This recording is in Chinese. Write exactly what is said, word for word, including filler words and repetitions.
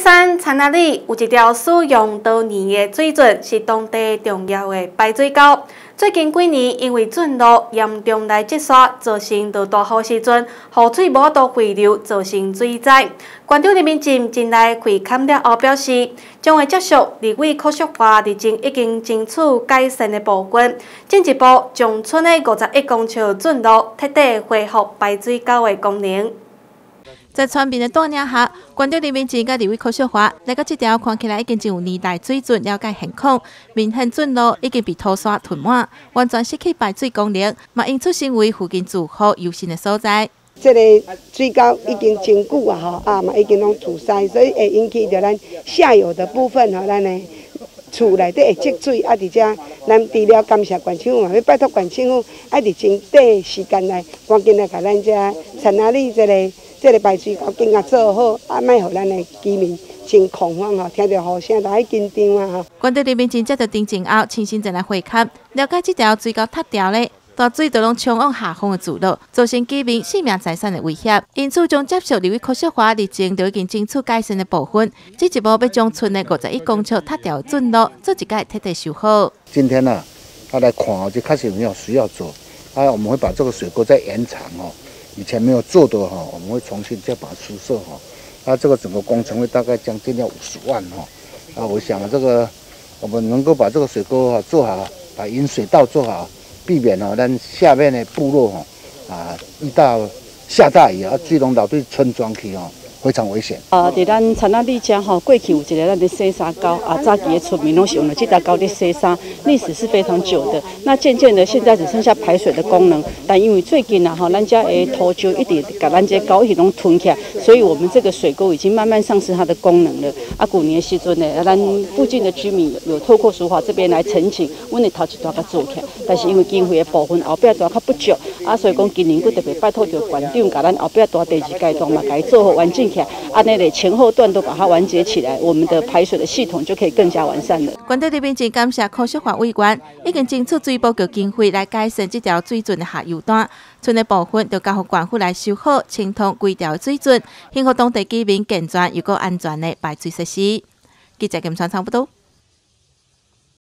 山田那里有一条使用多年的水圳，是当地重要的排水沟。最近几年，因为圳路严重来积沙，造成到大雨时阵，雨水无法度回流，造成水灾。县长林明进近来开勘了后表示，将会接续立委柯淑华日前已经争取改善的部分，进一步将村的五十一公尺圳路彻底恢复排水沟的功能。 在村民的带领下，县长林明进甲立委柯淑华来到这条看起来已经真有年代水圳了解现况，明显圳路已经被土沙吞满，完全失去排水功能，嘛因此成为附近住户忧心的所在。 这个水沟已经真久啊，吼啊嘛已经拢堵塞，所以会引起着咱下游的部分吼，咱的厝内底会积水，啊，而且咱除了感谢县政府，嘛要拜托县政府，啊，伫真短时间内，赶紧来甲咱这田仔里这个。 这个排水沟紧甲做好，啊，莫互咱的居民真恐慌吼，听到雨声就爱紧张啊吼。 县长林明进接到定前后，亲身前来会勘，了解这条水沟塌掉咧，大水就拢冲往下方的主路，造成居民性命财产的威胁。因此，将接受立委柯淑华日前就已经争取改善的部分，这一步要将村的五十一公尺塌掉的圳路做一改彻底修好。 今天呢，他来看哦，就开始有没有需要做，啊，我们会把这个水沟再延长哦。 以前没有做的哈，我们会重新再把它输设哈，那这个整个工程会大概将近要五十万哈，啊，我想这个我们能够把这个水沟哈做好，把引水道做好，避免哦咱下面的部落哈啊遇到下大雨啊，水龙流对村庄去哦。 非常危险。 啊，伫咱田仔里遮吼，过去有一个咱的洗衫沟，啊，早期的村民拢是用了这条沟在洗衫，历史是非常久的。那渐渐的，现在只剩下排水的功能，但因为最近啊，哈，咱家的土石一直把咱这沟一直拢吞起来，所以我们这个水沟已经慢慢丧失它的功能了。啊，古年时阵呢，咱附近的居民有透过淑华这边来澄清，阮的头一段甲做起来，但是因为经费的部分后壁段较不足，啊，所以讲今年佫特别拜托着县长，甲咱后壁段第二阶段嘛，甲伊做好完整。 按那类前后段都把它完结起来，我们的排水的系统就可以更加完善了。 县长林明进感谢柯淑华委员已经争取水补救经费来改善这条水圳的下游段，村的部分就交由县府来修好、清通规条水圳，幸福当地居民健全又个安全的排水设施。记者金川差不多。